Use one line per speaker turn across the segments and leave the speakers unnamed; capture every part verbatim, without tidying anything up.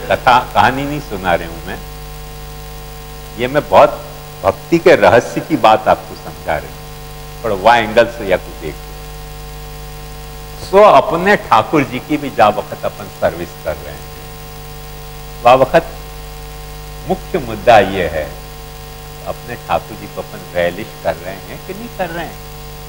कथा कहानी नहीं सुना रही हूं मैं, ये मैं बहुत भक्ति के रहस्य की बात आपको समझा रही हूं, पर वह एंगल से या कुछ देख सो अपने ठाकुर जी की भी जा वक्त अपन सर्विस कर रहे हैं, वह वक्त मुख्य मुद्दा यह है अपने ठाकुर जी को अपन रैलिश कर रहे हैं कि नहीं कर रहे हैं।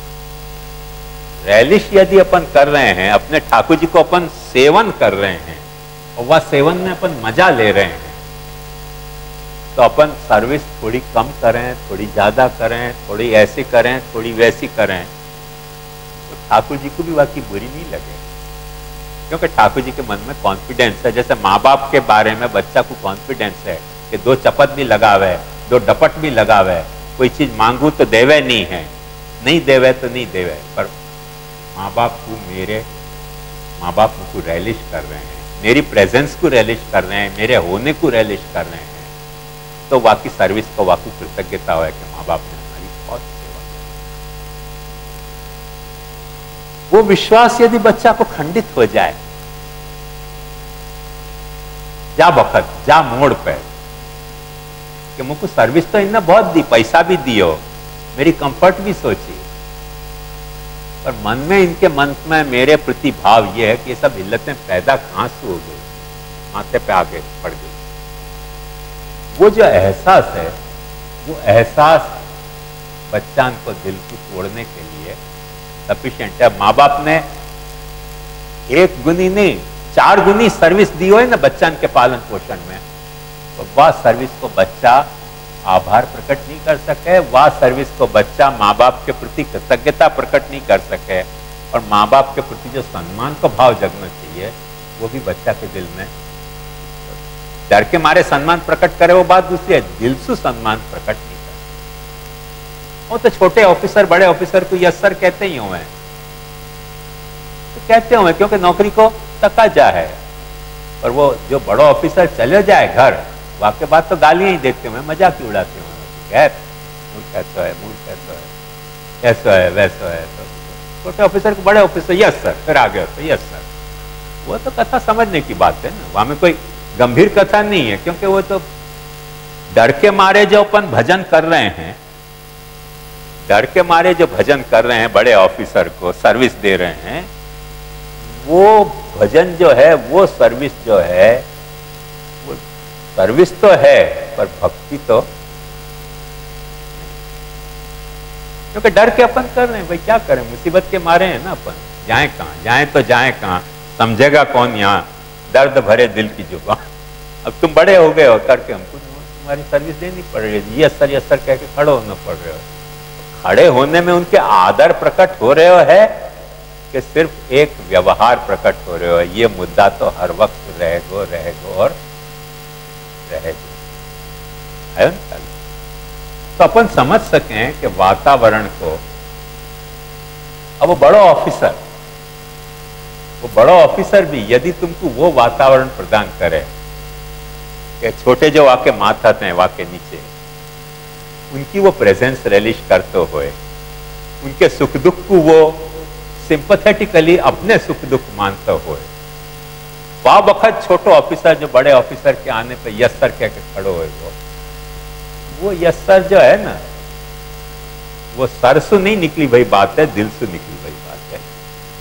रैलिश यदि अपन कर रहे हैं, अपने ठाकुर जी को अपन सेवन कर रहे हैं और वह सेवन में अपन मजा ले रहे हैं, तो अपन सर्विस थोड़ी कम करें, थोड़ी ज्यादा करें, थोड़ी ऐसी करें, थोड़ी वैसी करें, तो ठाकुर जी को भी वाकई बुरी नहीं लगे, क्योंकि ठाकुर जी के मन में कॉन्फिडेंस है। जैसे माँ बाप के बारे में बच्चा को कॉन्फिडेंस है कि दो चपत भी लगावे, दो डपट भी लगावे, कोई चीज मांगू तो देवे नहीं है, नहीं देवे तो नहीं देवे, पर माँ बाप को मेरे माँ बाप को रैलिश कर रहे हैं, मेरी प्रेजेंस को रैलिश कर रहे हैं, मेरे होने को रैलिश कर रहे हैं, तो वाकई सर्विस को वाकई कृतज्ञता है कि माँ बाप ने हमारी बहुत सेवा की। वो विश्वास यदि बच्चा को खंडित हो जाए जा वक्त जा मोड़ पे कि मुझको सर्विस तो इन्हें बहुत दी, पैसा भी दियो, मेरी कंफर्ट भी सोची, पर मन में इनके मन में मेरे प्रति भाव ये है कि ये सब इल्लतें पैदा कहां से हो गई, माथे पे आगे पड़ गई। वो जो एहसास है, वो एहसास बच्चा को दिल को तोड़ने के लिए सफिशिएंट है। माँ बाप ने एक गुनी नहीं चार गुनी सर्विस दी हो ना बच्चा के पालन पोषण में, तो वह सर्विस को बच्चा आभार प्रकट नहीं कर सके, वह सर्विस को बच्चा माँ बाप के प्रति कृतज्ञता प्रकट नहीं कर सके, और माँ बाप के प्रति जो सम्मान का भाव जगना चाहिए वो भी बच्चा के दिल में, डर के मारे सम्मान प्रकट करे वो बात दूसरी है, दिल से सम्मान प्रकट नहीं करे। वो तो छोटे ऑफिसर बड़े ऑफिसर को यस सर कहते ही हुए, तो कहते हुए क्योंकि नौकरी को तकाजा है, और वो जो बड़ा ऑफिसर चले जाए घर, वाके बाद तो गालियां ही देते हुए, मजाक ही उड़ाते हुए, मूड कैसा है, मूड कैसा है, ऐसा है वैसा है, तो छोटे ऑफिसर को बड़े ऑफिसर यस सर, फिर आगे तो यस सर। वो तो कथा समझने की बात है ना, वहां में कोई गंभीर कथा नहीं है, क्योंकि वो तो डर के मारे जो अपन भजन कर रहे हैं, डर के मारे जो भजन कर रहे हैं, बड़े ऑफिसर को सर्विस दे रहे हैं, वो भजन जो है, वो सर्विस जो है, वो सर्विस तो है पर भक्ति तो, क्योंकि डर के अपन कर रहे हैं, भाई क्या करें, मुसीबत के मारे हैं ना अपन, जाए कहां जाए तो जाए कहां, समझेगा कौन यहाँ, दर्द भरे दिल की जुबान। अब तुम बड़े हो गए हो करके हमको तुम्हारी सर्विस देनी पड़ रही है, यस सर यस सर कह के खड़े होना पड़ रहे हो। खड़े होने में उनके आदर प्रकट हो रहे हो है कि सिर्फ एक व्यवहार प्रकट हो रहे हो, ये मुद्दा तो हर वक्त रहेगो रहेगो और रहेगो, है ना। तो अपन समझ सकें कि वातावरण को, अब वो बड़ा ऑफिसर वो बड़ा ऑफिसर भी यदि तुमको वो वातावरण प्रदान करे कि छोटे जो वाके माथाते हैं वाके नीचे, उनकी वो प्रेजेंस रिलीज करते हुए, उनके सुख दुख को वो सिंपैथेटिकली अपने सुख दुख मानते हुए, वह वक्त छोटे ऑफिसर जो बड़े ऑफिसर के आने पे यस सर कह के खड़े हुए, वो वो यस सर जो है ना, वो सर से नहीं निकली वही बात है, दिल से निकली वही बात है।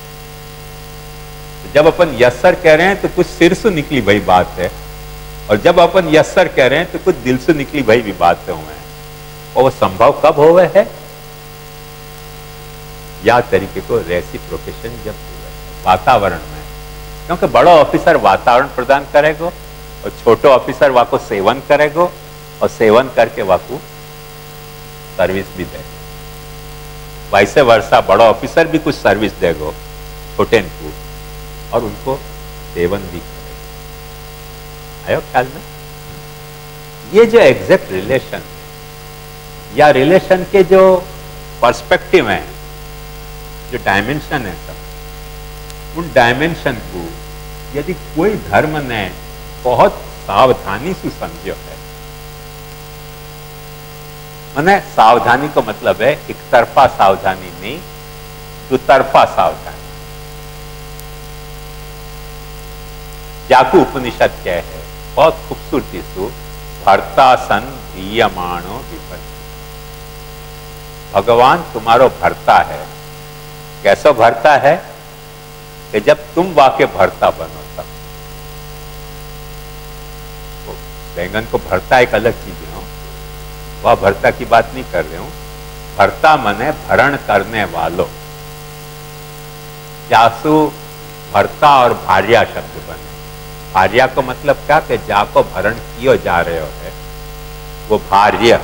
जब अपन यस सर कह रहे हैं तो कुछ सिर से निकली वही बात है, और जब अपन यस सर कह रहे हैं तो कुछ दिल से निकली वही भी बातें हुए हैं। और वो संभव कब हुए है, या तरीके को रेसिप्रोकेशन जब वातावरण में, क्योंकि बड़ा ऑफिसर वातावरण प्रदान करेगा और छोटे ऑफिसर वाको सेवन करेगा, और सेवन करके वाको सर्विस भी देगा। वैसे वर्षा बड़ा ऑफिसर भी कुछ सर्विस देगा छोटे को, और उनको सेवन भी करेगा। आयो ख्याल में? ये जो एग्जैक्ट रिलेशन या रिलेशन के जो पर्सपेक्टिव है, जो डायमेंशन है सब, उन डायमेंशन को यदि कोई धर्म ने बहुत सावधानी से समझो है, मैंने सावधानी को मतलब है एक तरफा सावधानी नहीं, दुतरफा सावधानी। जाकू उपनिषद क्या है, बहुत खूबसूरती सु भरता सन दीयमाणो विपत्ति। भगवान तुम्हारो भरता है। कैसा भरता है कि जब तुम वाके भरता बनो तब। तो बैंगन को भरता एक अलग चीज है, वह भरता की बात नहीं कर रहे हूं। भरता मने भरण करने वालों। जासु भरता और भार्या शब्द बने। भार्या को मतलब क्या कि जाको भरण कियो जा रहे हो है वो भार्य,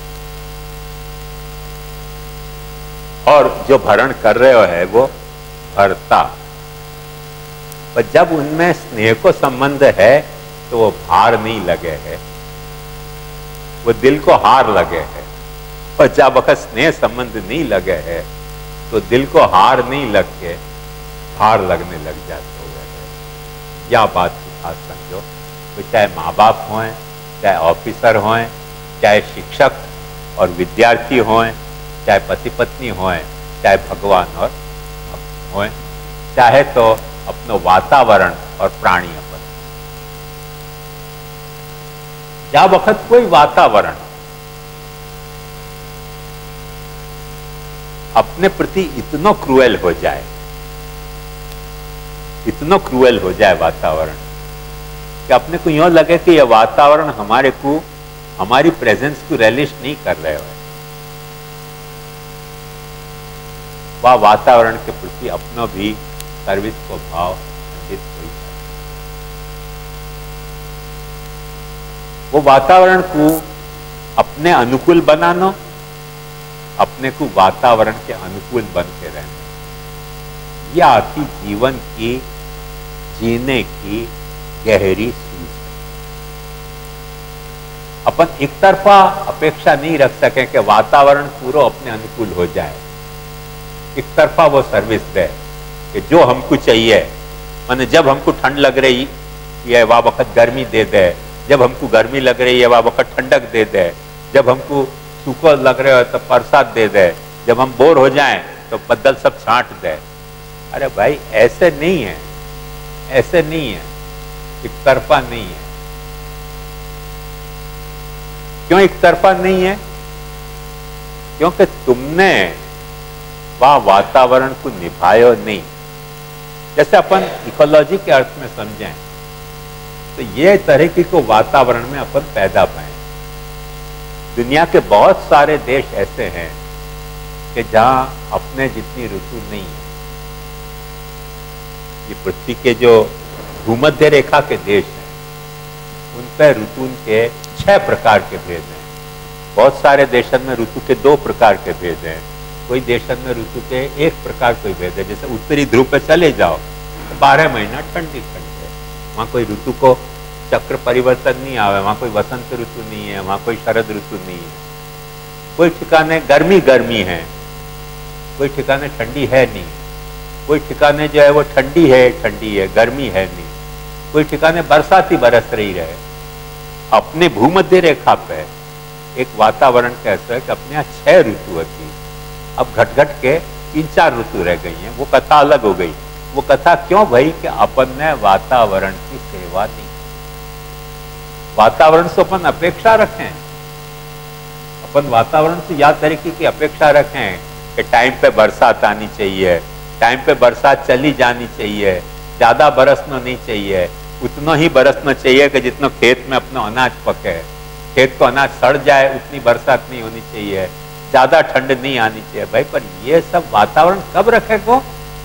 और जो भरण कर रहे हो है वो भरता। पर जब उनमें स्नेह को संबंध है तो वो भार नहीं लगे है, वो दिल को हार लगे है। और जब वक्त स्नेह संबंध नहीं लगे है तो दिल को हार नहीं लग के भार लगने लग जाते हुए है। यह बात खास समझो। तो चाहे माँ बाप हों, चाहे ऑफिसर हों, चाहे शिक्षक और विद्यार्थी हों, चाहे पति पत्नी हों, चाहे भगवान और भक्त हों, चाहे तो अपनो वातावरण और प्राणी अपन। जा वक्त कोई वातावरण अपने प्रति इतना क्रूएल हो जाए, इतना क्रूएल हो जाए वातावरण कि अपने को यूं लगे कि यह वातावरण हमारे को, हमारी प्रेजेंस को रिलीज नहीं कर रहे हो, वह वातावरण के प्रति अपना भी सर्विस को भाव खंडित हो जाए। वो वातावरण को अपने अनुकूल बनाना, अपने को वातावरण के अनुकूल बन के रहना, यह आपकी जीवन की जीने की गहरी सूझ है। अपन एक तरफा अपेक्षा नहीं रख सके कि वातावरण पूरा अपने अनुकूल हो जाए। एक तरफा वो सर्विस दे कि जो हमको चाहिए, माने जब हमको ठंड लग रही है वह वक्त गर्मी दे दे, जब हमको गर्मी लग रही है वह वक्त ठंडक दे दे, जब हमको सूखा लग रहा है तो बरसात दे दे, जब हम बोर हो जाएं तो बदल सब छांट दे। अरे भाई ऐसे नहीं है, ऐसे नहीं है, एक तरफा नहीं है। क्यों एक तरफा नहीं है? क्योंकि तुमने वह वातावरण को निभायो नहीं। जैसे अपन इकोलॉजी के अर्थ में समझें तो ये तरीके को वातावरण में अपन पैदा पाए। दुनिया के बहुत सारे देश ऐसे हैं कि जहां अपने जितनी ऋतु नहीं है। ये पृथ्वी के जो भूमध्य रेखा के देश हैं उन पर ऋतु के छह प्रकार के भेद हैं। बहुत सारे देशों में ऋतु के दो प्रकार के भेद हैं। कोई देशों में ऋतु के एक प्रकार कोई भेद है। जैसे उत्तरी ध्रुव पे चले जाओ तो बारह महीना ठंडी ठंड है, वहां कोई ऋतु को चक्र परिवर्तन नहीं आवे, वहां कोई वसंत ऋतु नहीं है, वहां कोई शरद ऋतु नहीं है। कोई ठिकाने गर्मी गर्मी है, कोई ठिकाने ठंडी है नहीं, कोई ठिकाने जो है वो ठंडी है ठंडी है गर्मी है नहीं, कोई ठिकाने बरसात ही बरस रही रहे। अपने भूमध्य रेखा पे एक वातावरण कैसा है कि अपने यहाँ छह ऋतु होती, अब घट घट के तीन चार ऋतु रह गई हैं। वो कथा अलग हो गई। वो कथा क्यों भाई कि अपन ने वातावरण की सेवा नहीं। वातावरण से अपन अपेक्षा रखें, अपन वातावरण से या तरीके की अपेक्षा रखें कि टाइम पे बरसात आनी चाहिए, टाइम पे बरसात चली जानी चाहिए, ज्यादा बरसना नहीं चाहिए, उतना ही बरसना चाहिए कि जितना खेत में अपना अनाज पके। खेत को अनाज सड़ जाए उतनी बरसात नहीं होनी चाहिए, ज्यादा ठंड नहीं आनी चाहिए। भाई पर ये सब वातावरण कब रखेगा?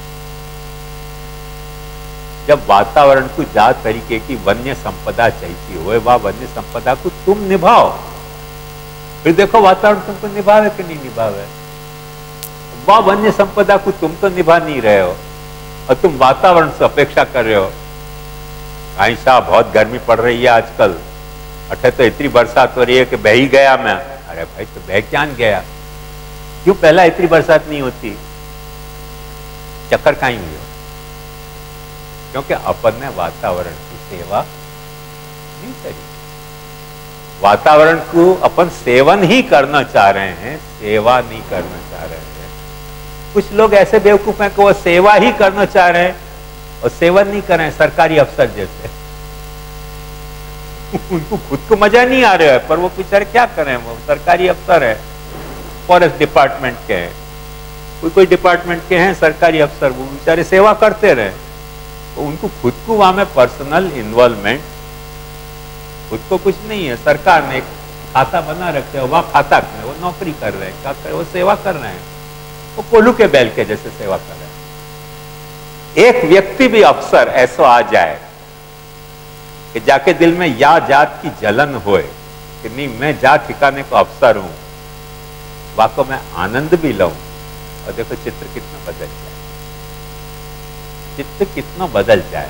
जब वातावरण को जा तरीके की वन्य संपदा चाहिए हो, वह वन्य संपदा को तुम निभाओ। फिर देखो वातावरण तुमको निभावे कि नहीं निभावे। वह वन्य संपदा को तुम तो निभा नहीं रहे हो और तुम वातावरण से अपेक्षा कर रहे हो। भाई साहब बहुत गर्मी पड़ रही है आजकल, अठे तो इतनी बरसात हो रही है कि बह ही गया मैं। अरे भाई तो बह क्या गया? क्यों पहला इतनी बरसात नहीं होती? चक्कर कहीं हुई हो? क्योंकि अपन ने वातावरण की सेवा नहीं करी। वातावरण को अपन सेवन ही करना चाह रहे हैं, सेवा नहीं करना चाह रहे हैं। कुछ लोग ऐसे बेवकूफ हैं कि वो सेवा ही करना चाह रहे हैं और सेवन नहीं कर रहे हैं, सरकारी अफसर जैसे। उनको खुद को मजा नहीं आ रहा है, पर वो बेचारे क्या करें, वो सरकारी अफसर है, फॉरेस्ट डिपार्टमेंट के हैं, कोई कोई डिपार्टमेंट के हैं सरकारी अफसर, वो बेचारे सेवा करते रहे, तो उनको खुद को वहां में पर्सनल इन्वॉल्वमेंट, खुद को कुछ नहीं है। सरकार ने एक खाता बना रखे हैं, वह खाता में वो नौकरी कर रहे हैं, क्या कर वो सेवा कर रहे हैं, वो कोल्हू के बैल के जैसे सेवा कर रहे हैं। एक व्यक्ति भी अफसर ऐसा आ जाए कि जाके दिल में या जात की जलन होए कि नहीं मैं जात ठिकाने को अफसर हूं, वाको में आनंद भी लऊं, और देखो चित्र कितना बदल जाए, चित्र कितना बदल जाए।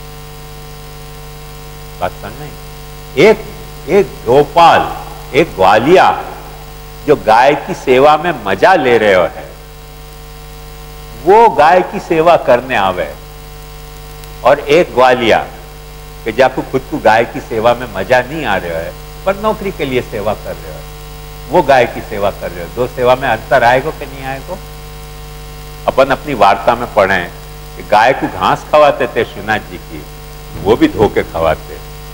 बात समझ में? एक एक गोपाल, एक ग्वालिया जो गाय की सेवा में मजा ले रहे हो है, वो गाय की सेवा करने आवे, और एक ग्वालिया कि जाको खुद को गाय की सेवा में मजा नहीं आ रहा है, पर नौकरी के लिए सेवा कर रहे हो, वो गाय की सेवा कर रहे हो, दो सेवा में अंतर आएगा कि नहीं आएगा? अपन अपनी वार्ता में पढ़े कि गाय को घास खवाते थे श्रीनाथ जी की, वो भी धोके खवाते,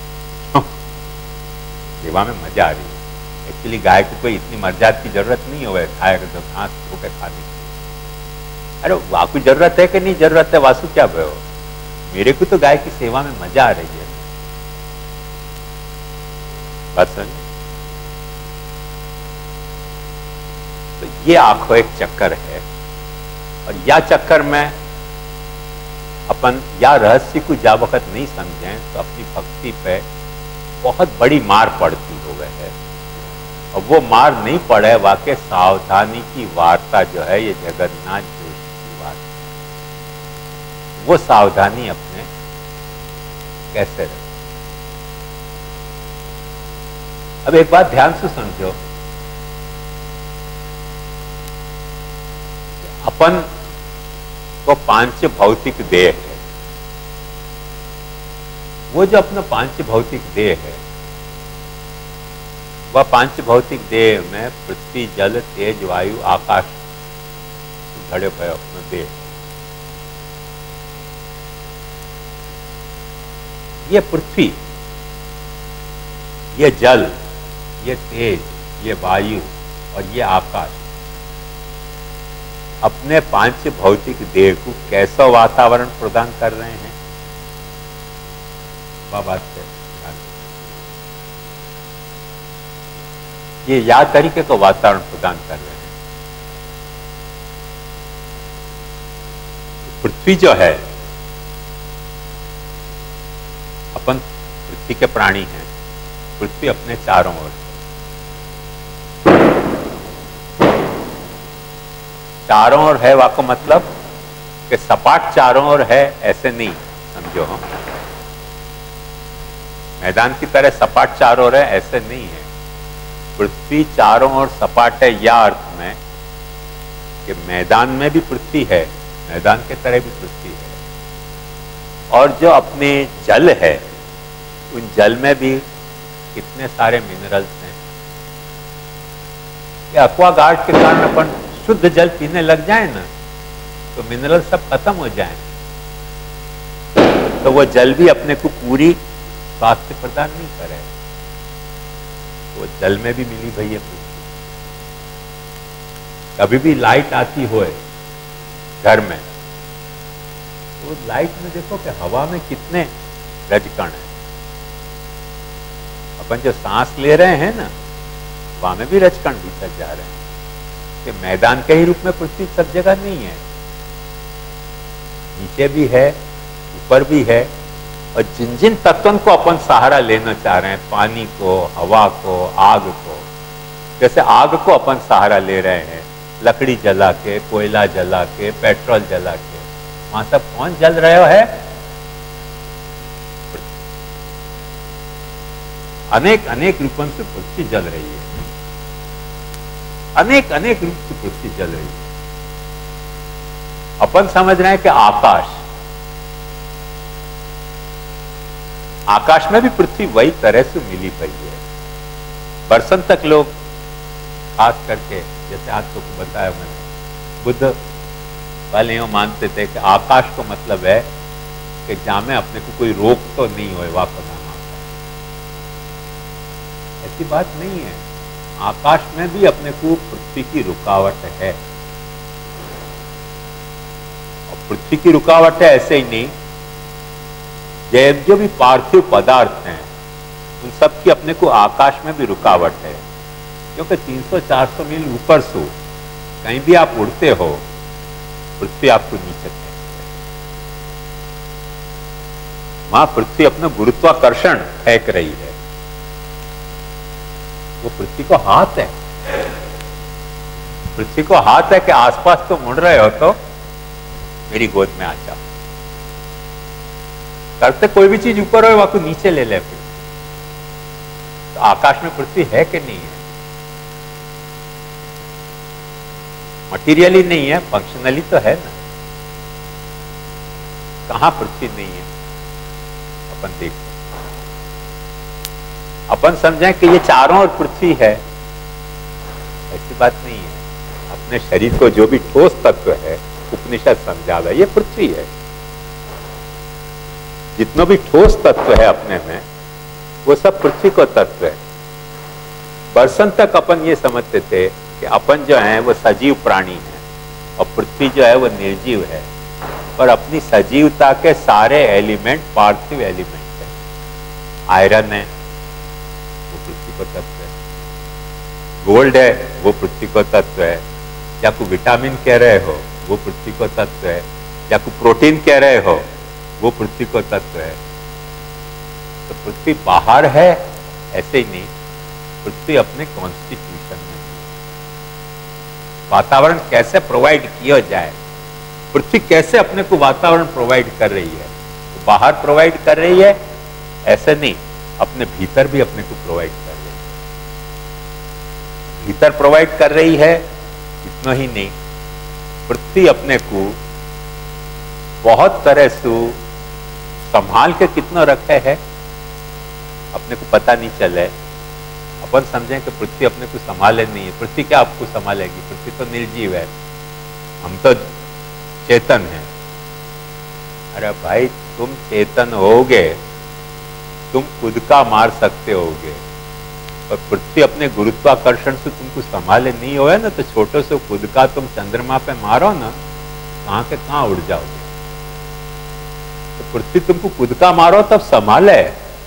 सेवा में मजा आ रही है। एक्चुअली गाय को कोई इतनी मर्यादा की जरूरत नहीं हो खाएगा तो घास धोके खाने की। अरे वाकु जरूरत है कि नहीं जरूरत है, वासु क्या भयो, मेरे को तो गाय की सेवा में मजा आ रही है। बात समझ? तो ये आंखों एक चक्कर है, और या चक्कर में अपन या रहस्य को जा वक्त नहीं समझें तो अपनी भक्ति पे बहुत बड़ी मार पड़ती हो गए है, और वो मार नहीं पड़े वाकई सावधानी की वार्ता जो है ये जगन्नाथ जोशी की वार्ता, वो सावधानी अपने कैसे रहे। अब एक बात ध्यान से समझो, अपन को पांच भौतिक देह है, वो जो अपना पांच भौतिक देह है, वह पांच भौतिक देह में पृथ्वी, जल, तेज, वायु, आकाश घड़े हुए अपना देह। ये पृथ्वी, ये जल, ये तेज, ये वायु और ये आकाश अपने पांच भौतिक देह को कैसा वातावरण प्रदान कर रहे हैं, वह बात है। ये या तरीके का वातावरण प्रदान कर रहे हैं। पृथ्वी जो है, अपन पृथ्वी के प्राणी हैं, पृथ्वी अपने चारों ओर, चारों ओर है, वाको मतलब कि सपाट चारों ओर है ऐसे नहीं समझो, हम मैदान की तरह सपाट चारों ओर है ऐसे नहीं है। पृथ्वी चारों ओर सपाट है या अर्थ में कि मैदान में भी पृथ्वी है, मैदान के तरह भी पृथ्वी है, और जो अपने जल है उन जल में भी कितने सारे मिनरल्स हैं। ये एक्वागार्ड के कारण अपन शुद्ध जल पीने लग जाए ना तो मिनरल सब खत्म हो जाए, तो वो जल भी अपने को पूरी स्वास्थ्य प्रदान नहीं करे, वो जल में भी मिली भैया। कभी भी लाइट आती हो घर में तो लाइट में देखो कि हवा में कितने रजकण है, अपन जो सांस ले रहे हैं ना वहां में भी रजकण भीतर जा रहे हैं, कि मैदान के ही रूप में पृथ्वी सब जगह नहीं है, नीचे भी है ऊपर भी है, और जिन जिन तत्वों को अपन सहारा लेना चाह रहे हैं, पानी को, हवा को, आग को, जैसे आग को अपन सहारा ले रहे हैं लकड़ी जला के, कोयला जला के, पेट्रोल जला के, वहां सब कौन जल रहे है? अनेक अनेक रूपों से पृथ्वी जल रही है, अनेक अनेक रूप से पृथ्वी जल रही है। अपन समझ रहे हैं कि आकाश, आकाश में भी पृथ्वी वही तरह से मिली पई है। बरसन तक लोग खास करके, जैसे आज तो बताया मैंने, बुद्ध वाले यूं मानते थे कि आकाश को मतलब है कि जहां में अपने को कोई रोक तो नहीं हो, वापस आना, ऐसी बात नहीं है। आकाश में भी अपने को पृथ्वी की रुकावट है, और पृथ्वी की रुकावट है ऐसे ही नहीं, जैसे जो भी पार्थिव पदार्थ हैं उन सब की अपने को आकाश में भी रुकावट है, क्योंकि तीन सौ चार सौ मील ऊपर से कहीं भी आप उड़ते हो, पृथ्वी आपको नीचे फेंकती है। वहां पृथ्वी अपना गुरुत्वाकर्षण फेंक रही है, वो पृथ्वी को हाथ है, पृथ्वी को हाथ है कि आसपास तो मुड़ रहे हो तो मेरी गोद में आ जाओ। करते कोई भी चीज ऊपर हो वहां को नीचे ले ले। फिर तो आकाश में पृथ्वी है कि नहीं है? मटीरियली नहीं है, फंक्शनली तो है ना। कहां पृथ्वी नहीं है? अपन देखते, अपन समझें कि ये चारों ओर पृथ्वी है, ऐसी बात नहीं है। अपने शरीर को जो भी ठोस तत्व है उपनिषद समझावा ये पृथ्वी है। जितना भी ठोस तत्व है अपने में वो सब पृथ्वी को तत्व है। बरसन तक अपन ये समझते थे कि अपन जो है वो सजीव प्राणी है और पृथ्वी जो है वो निर्जीव है, पर अपनी सजीवता के सारे एलिमेंट पार्थिव एलिमेंट है। आयरन है वो पृथ्वी को तत्व है, गोल्ड है वो पृथ्वी को तत्व है, या कोई विटामिन कह रहे हो वो पृथ्वी को तत्व है, या कोई प्रोटीन कह रहे हो वो पृथ्वी को तत्व है। तो पृथ्वी बाहर है ऐसे ही नहीं, पृथ्वी अपने कॉन्स्टिट्यूशन में वातावरण कैसे प्रोवाइड किया जाए, पृथ्वी कैसे अपने को वातावरण प्रोवाइड कर रही है। तो बाहर प्रोवाइड कर रही है ऐसे नहीं, अपने भीतर भी अपने को प्रोवाइड कर रही है। भीतर प्रोवाइड कर रही है इतना ही नहीं, पृथ्वी अपने को बहुत तरह से संभाल के कितना रखे है अपने को पता नहीं चले। अपन समझें कि पृथ्वी अपने को संभाले नहीं है, पृथ्वी क्या आपको संभालेगी? पृथ्वी तो निर्जीव है, हम तो चेतन हैं। अरे भाई तुम चेतन होगे, तुम खुद का मार सकते होगे, और पृथ्वी अपने गुरुत्वाकर्षण से तुमको संभाले नहीं होए ना, तो छोटे से खुद का तुम चंद्रमा पे मारो ना, कहां के कहां उड़ जाओगे। तो पृथ्वी तुमको खुद का मारो तब संभाले,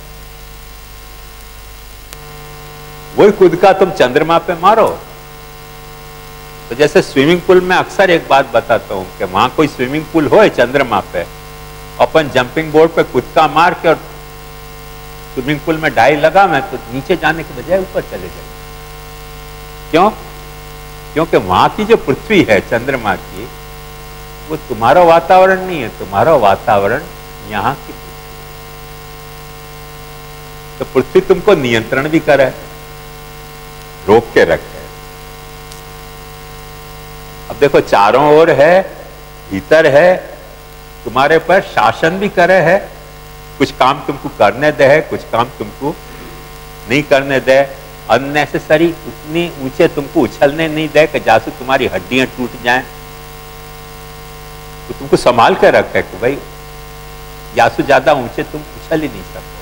वही खुद का तुम चंद्रमा पे मारो। तो जैसे स्विमिंग पूल में अक्सर एक बात बताता हूं कि वहां कोई स्विमिंग पूल हो चंद्रमा पे, अपन जंपिंग बोर्ड पे खुद का मार के और स्विमिंग पूल में डाई लगा मैं तो नीचे जाने के बजाय ऊपर चले जाए। क्यों? क्योंकि वहां की जो पृथ्वी है चंद्रमा की, वो तुम्हारा वातावरण नहीं है, तुम्हारा वातावरण यहां की पृथ्वी। तो पृथ्वी तुमको नियंत्रण भी करे, रोक के रखे। अब देखो चारों ओर है, भीतर है, तुम्हारे पर शासन भी करे है, कुछ काम तुमको करने दे है, कुछ काम तुमको नहीं करने दे, अननेसेसरी उतनी ऊंचे तुमको उछलने नहीं दे कि जैसे तुम्हारी हड्डियां टूट जाएं। तो तुमको संभाल के रखे कि भाई यासु ज्यादा ऊंचे तुम उछल ही नहीं सकते।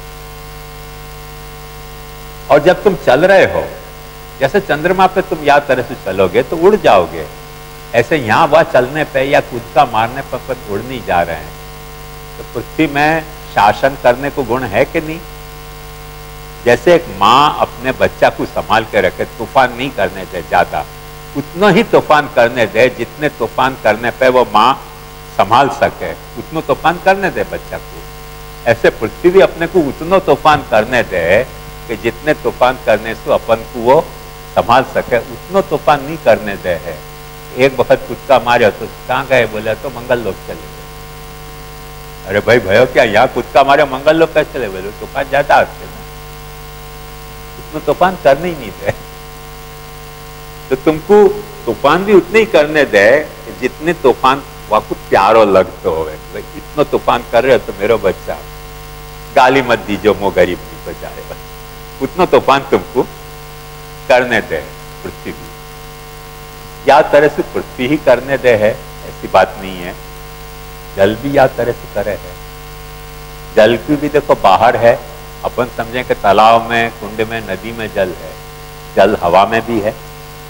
और जब तुम चल रहे हो, जैसे चंद्रमा पे तुम या तरह से चलोगे तो उड़ जाओगे, ऐसे यहां वहां चलने पे या खुद का मारने पर अपन उड़ नहीं जा रहे हैं। तो पृथ्वी में शासन करने को गुण है कि नहीं? जैसे एक माँ अपने बच्चा को संभाल के रखे, तूफान नहीं करने दे ज्यादा, उतना ही तूफान करने दे जितने तूफान करने पे वो माँ संभाल सके, उतना तूफान करने दे बच्चा को। ऐसे पृथ्वी भी अपने को उतना तूफान करने दे कि जितने तूफान करने से अपन को वो संभाल सके, उतना तूफान नहीं करने दे है। एक वक्त कुत्ता मारे तो कहाँ गए? बोले तो मंगल लोक चले गए। अरे भाई भयो क्या यहाँ कुत्ता मारे मंगल लोक कैसे चले? बोले तूफान ज्यादा आते ना, उतना तूफान करने ही नहीं दे। तो तुमको तूफान भी उतने ही करने दे जितने तूफान वाकु प्यारो लगते हो। इतना तूफान कर रहे हो तो मेरा बच्चा गाली मत दीजो, मो गरीब नहीं बचाएगा, उतना तूफान तुमको करने दे। पृथ्वी भी या तरह से पृथ्वी ही करने दे है, ऐसी बात नहीं है। जल भी या तरह से करे है, जल की भी देखो बाहर है, अपन समझें कि तालाब में, कुंड में, नदी में जल है, जल हवा में भी है।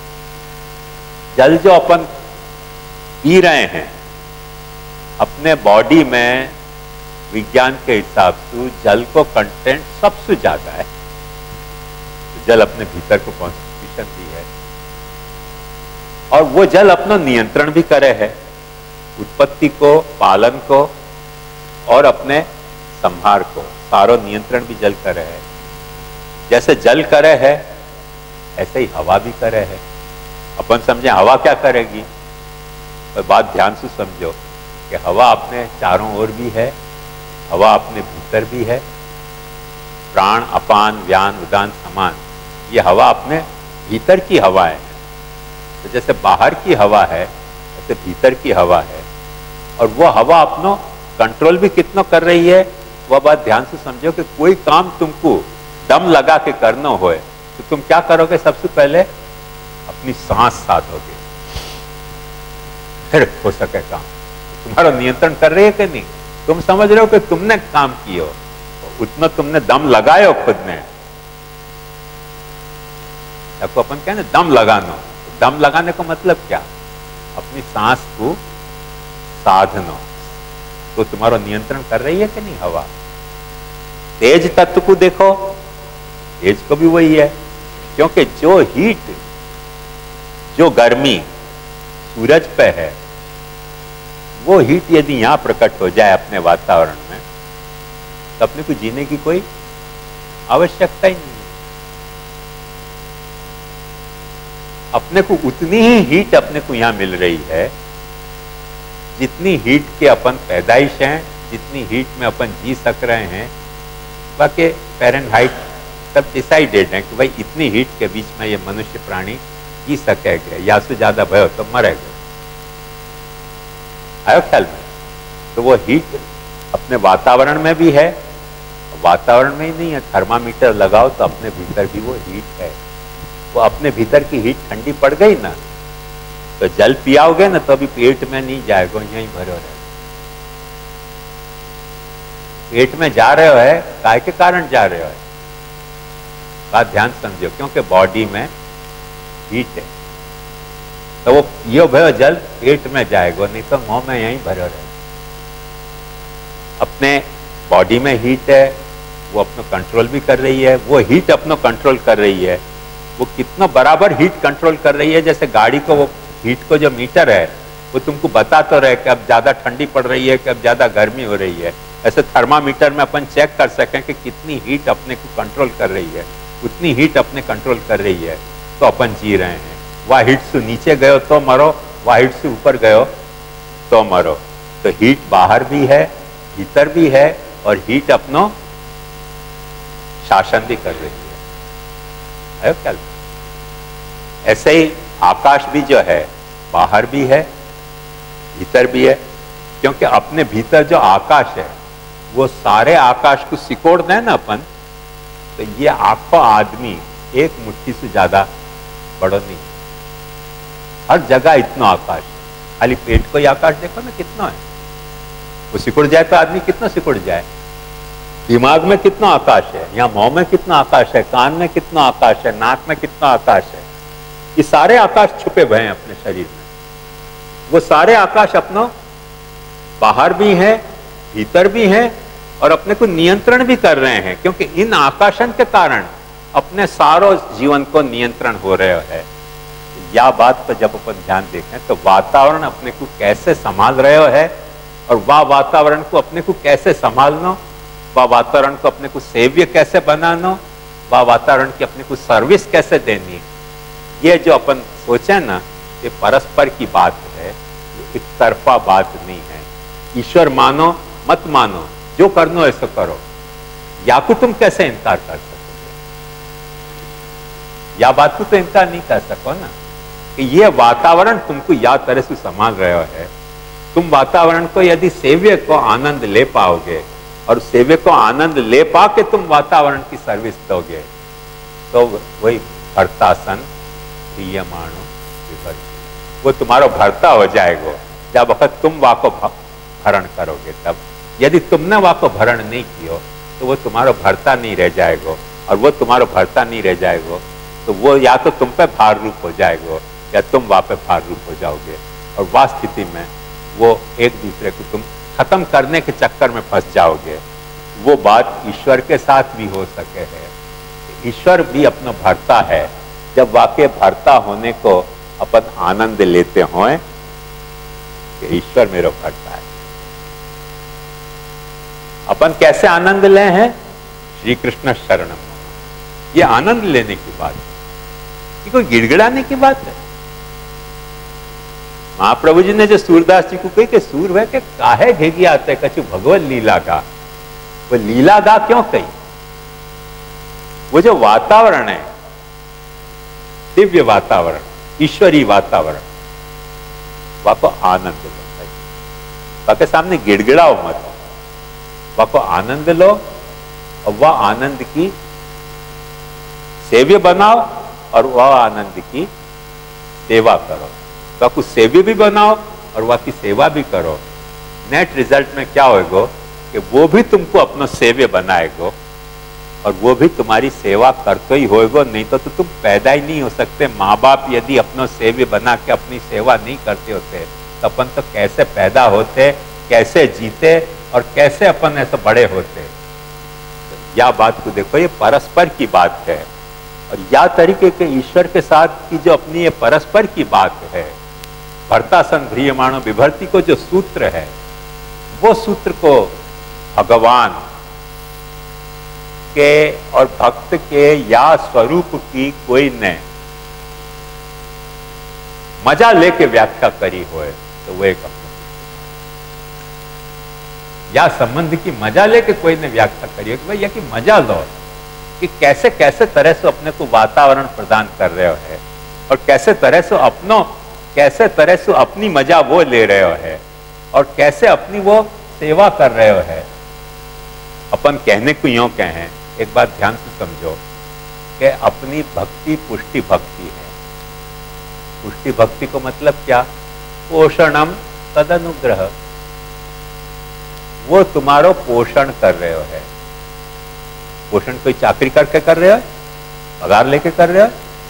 जल जो अपन पी रहे हैं अपने बॉडी में, विज्ञान के हिसाब से जल को कंटेंट सबसे ज्यादा है। तो जल अपने भीतर को कॉन्स्टिट्यूशन भी है और वो जल अपना नियंत्रण भी करे है, उत्पत्ति को, पालन को और अपने संहार को, सारो नियंत्रण भी जल करे है। जैसे जल करे है ऐसे ही हवा भी करे है। अपन समझे हवा क्या करेगी, तो बात ध्यान से समझो कि हवा अपने चारों ओर भी है, हवा अपने भीतर भी है। प्राण, अपान, व्यान, उदान, समान, ये हवा अपने भीतर की हवा है। तो जैसे बाहर की हवा है ऐसे भीतर की हवा है, और वो हवा अपनो कंट्रोल भी कितना कर रही है। वह बात ध्यान से समझो कि कोई काम तुमको दम लगा के करना होए तो तुम क्या करोगे, सबसे पहले अपनी सांस साधोगे, फिर हो सके काम। तुम्हारा नियंत्रण कर रही है कि नहीं, तुम समझ रहे हो कि तुमने काम किया, तो उतना तुमने दम लगाए हो खुद में। आपको अपन क्या ना दम लगाना, दम लगाने का मतलब क्या, अपनी सांस को साधना। तो तुम्हारा नियंत्रण कर रही है कि नहीं हवा। तेज तत्व को देखो, तेज को भी वही है, क्योंकि जो हीट, जो गर्मी सूरज पे है, वो हीट यदि यहां प्रकट हो जाए अपने वातावरण में, तो अपने को जीने की कोई आवश्यकता ही नहीं। अपने को उतनी ही हीट अपने को यहां मिल रही है जितनी हीट के अपन पैदाइश हैं, जितनी हीट में अपन जी सक रहे हैं। बाकी फ़ारेनहाइट सब डिसाइडेड है कि भाई इतनी हीट के बीच में ये मनुष्य प्राणी जी सकेगा, या से ज्यादा भयो तो मरेगा। आयो ख्याल में। तो वो हीट अपने वातावरण में भी है, वातावरण में ही नहीं है, थर्मामीटर लगाओ तो अपने भीतर भी वो हीट है। वो अपने भीतर की हीट ठंडी पड़ गई ना, तो जल पियाओगे ना तो अभी पेट में नहीं जाएगा, यहीं भरो रहे। पेट में जा रहे हो है, काय के कारण जा रहे हो है, बात ध्यान समझो, क्योंकि बॉडी में हीट है। तो वो यो भयो जल पेट में जाएगा, नहीं तो मुंह में यहीं भरो रहे। अपने बॉडी में हीट है, वो अपना कंट्रोल भी कर रही है। वो हीट अपना कंट्रोल कर रही है, वो कितना बराबर हीट कंट्रोल कर रही है। जैसे गाड़ी को वो हीट को जो मीटर है वो तुमको बता तो रहे कि अब ज्यादा ठंडी पड़ रही है कि अब ज्यादा गर्मी हो रही है। ऐसे थर्मामीटर में अपन चेक कर सकें कि कितनी हीट अपने को कंट्रोल कर रही है, उतनी हीट अपने कंट्रोल कर रही है, तो अपन जी रहे हैं। वह हीट से नीचे गयो तो मरो, वह हीट से ऊपर गयो तो मरो। तो हीट बाहर भी है, भीतर भी है, और हीट अपनो शासन भी कर रही है। है क्या? ऐसे ही आकाश भी जो है बाहर भी है, भीतर भी है, क्योंकि अपने भीतर जो आकाश है वो सारे आकाश को सिकोड़ दें ना अपन, तो ये आपका आदमी एक मुट्ठी से ज्यादा बड़ा नहीं। हर जगह इतना आकाश, खाली पेट को ही आकाश देखो ना कितना है, वो सिकुड़ जाए तो आदमी कितना सिकुड़ जाए। दिमाग में कितना आकाश है, यहाँ मुंह में कितना आकाश है, कान में कितना आकाश है, नाक में कितना आकाश है। ये सारे आकाश छुपे हुए हैं अपने शरीर में। वो सारे आकाश अपना बाहर भी है, भीतर भी है, और अपने को नियंत्रण भी कर रहे हैं, क्योंकि इन आकाशन के कारण अपने सारो जीवन को नियंत्रण हो रहे है। या बात पर जब अपन ध्यान देखें तो वातावरण अपने को कैसे संभाल रहे है, और वह वातावरण को अपने को कैसे संभालना, वह वातावरण को अपने को सेव्य कैसे बनाना, वह वातावरण की अपने को सर्विस कैसे देनी, ये जो अपन सोचे ना, ये परस्पर की बात है, एक तरफा बात नहीं है। ईश्वर मानो मत मानो, जो करना ऐसा करो, या को तुम कैसे इनकार कर सकोगे? या बात को तो इनकार नहीं कर सको ना कि ये वातावरण तुमको या तरह से संभाल रहे है। तुम वातावरण को यदि सेव्य को आनंद ले पाओगे, और सेव्य को आनंद ले पाके तुम वातावरण की सर्विस दोगे, तो वही भर्तासन प्रियमाणो विभर्ति, वो तुम्हारा भरता हो जाएगा जब वक्त तुम वाको भरण करोगे। तब यदि तुमने वाको भरण नहीं किया तो वो तुम्हारा भरता नहीं रह जाएगा, और वो तुम्हारा भरता नहीं रह जाएगा तो वो या तो तुम पे भार रूप हो जाएगा या तुम वहां पे भार रूप हो जाओगे, और वह स्थिति में वो एक दूसरे को तुम खत्म करने के चक्कर में फंस जाओगे। वो बात ईश्वर के साथ भी हो सके है। ईश्वर भी अपना भरता है। जब वाकई भरता होने को अपन आनंद लेते हो कि ईश्वर मेरा भरता है, अपन कैसे आनंद ले हैं? श्री कृष्ण शरणम। ये आनंद लेने की बात है, ये कोई गिड़गिड़ाने की बात है। महाप्रभु जी ने जो सूरदास जी को कही कि सूर वह के काहे घेगी आते कछु भगवत लीला गा, वो लीला गा क्यों कही? वो जो वातावरण है, दिव्य वातावरण, ईश्वरीय वातावरण, वह को आनंद लो, वह के सामने गिड़गिड़ाओ मत, वह को आनंद लो और वह आनंद की सेव्य बनाओ और वह आनंद की सेवा करो। वह को सेव्य भी बनाओ और वह की सेवा भी करो। नेट रिजल्ट में क्या होगा कि वो भी तुमको अपना सेव्य बनाएगा और वो भी तुम्हारी सेवा करते ही होएगा, नहीं तो, तो तुम पैदा ही नहीं हो सकते। माँ बाप यदि अपना सेव्य बना के अपनी सेवा नहीं करते होते तो अपन तो कैसे पैदा होते, कैसे जीते और कैसे अपन ऐसे बड़े होते। या बात को देखो, ये परस्पर की बात है, और या तरीके के ईश्वर के साथ की जो अपनी ये परस्पर की बात है, भरता सन ध्रियमाणो विभर्ति को जो सूत्र है, वो सूत्र को भगवान के और भक्त के या स्वरूप की कोई ने मजा लेके व्याख्या करी होए तो वो एक या संबंध की मजा लेके कोई ने व्याख्या करी हो कि भाई या कि मजा लो कि कैसे कैसे तरह से अपने को वातावरण प्रदान कर रहे हो है, और कैसे तरह से अपनो कैसे तरह से अपनी मजा वो ले रहे हो है, और कैसे अपनी वो सेवा कर रहे हो है। अपन कहने को यूं कहें, एक बात ध्यान से समझो कि अपनी भक्ति पुष्टि भक्ति है। पुष्टि भक्ति को मतलब क्या? पोषणम तदनुग्रह, वो तुम्हारो पोषण कर रहे हो है। पोषण कोई चाकरी करके कर रहे हो, पगार लेके कर रहे हो?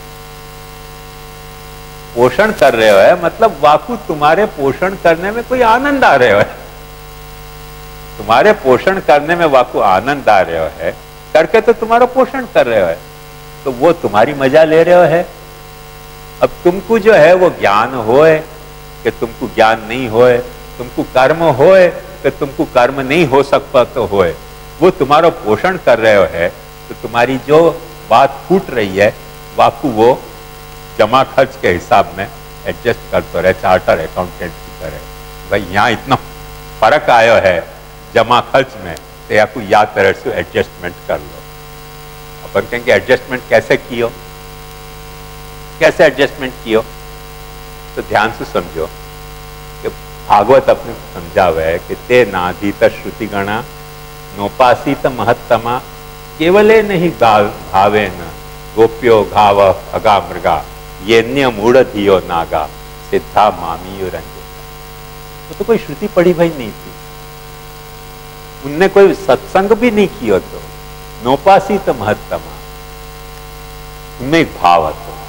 पोषण कर रहे हो है मतलब वाकु तुम्हारे पोषण करने में कोई आनंद आ रहे हो है। तुम्हारे पोषण करने में वाकु आनंद आ रहे हो है, करके तो तुम्हारा पोषण कर रहे हो है, तो वो तुम्हारी मजा ले रहे हो है। अब तुमको जो है वो ज्ञान होए कि तुमको ज्ञान नहीं होए, तुमको कर्म होए कि तुमको कर्म नहीं हो सकता तो होए, वो तुम्हारा पोषण कर रहे हो है, तो तुम्हारी जो बात फूट रही है वाकु वो जमा खर्च के हिसाब में एडजस्ट करते रहे, चार्टर अकाउंटेंट की तरह। भाई यहाँ इतना फर्क आया है जमा खर्च में, तो या कोई याद तरह से एडजस्टमेंट कर लो। अपन कहेंगे एडजस्टमेंट कैसे कियो, कैसे एडजस्टमेंट कियो? तो ध्यान से समझो कि भागवत अपने समझा हुआ है कि ते नाधीत श्रुति गणा नोपासीत महत्तमा केवले नहीं भावे न गोप्यो घाव खगा मृगा ये मूढ़ धियो नागा सिद्धा मामियो रंजो। वो तो कोई श्रुति पढ़ी भाई नहीं थी, उनने कोई सत्संग भी नहीं किया, तो नोपासीत महत्तमा, उनमें एक भाव है, तो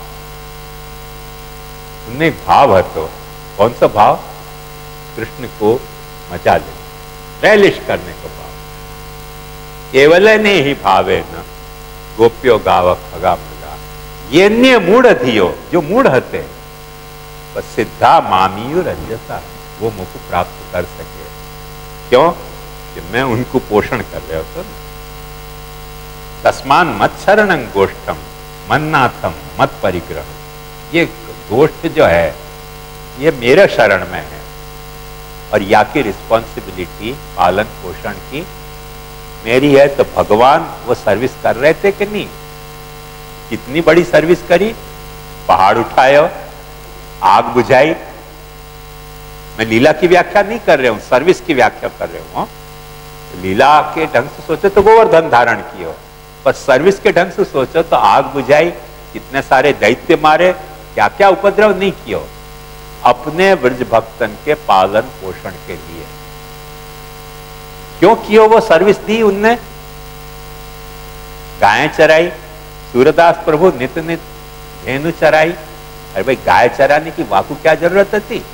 उनमें एक भाव है, तो कौन सा भाव? कृष्ण को मजा ले, रैलिश करने को भाव। केवल नहीं ही भावे न गोप्यो गाव खगा मृगा ये अन्य मूढ़ धियो, जो मूढ़ हते बस सिद्धा मामियो रंजता, वो मुझको प्राप्त कर सके। क्यों? कि मैं उनको पोषण कर रहा हूं। तो तस्मान मत शरणं गोष्ठम मन्नाथम मत परिग्रह, ये गोष्ठ जो है ये मेरे शरण में है, और या की रिस्पॉन्सिबिलिटी पालन पोषण की मेरी है। तो भगवान वो सर्विस कर रहे थे कि नहीं? कितनी बड़ी सर्विस करी, पहाड़ उठाए, आग बुझाई। मैं लीला की व्याख्या नहीं कर रहा हूं, सर्विस की व्याख्या कर रहा हूं। लीला के ढंग से सोचो तो गोवर्धन धारण कियो, पर सर्विस के ढंग से सोचो तो आग बुझाई, कितने सारे दैत्य मारे, क्या क्या उपद्रव नहीं कियो, अपने व्रज भक्तन के पालन पोषण के लिए। क्यों कियो? वो सर्विस दी उनने गायें चराई, सूरदास प्रभु नित नित धेनु चराई। अरे भाई गाय चराने की वाकू क्या जरूरत थी?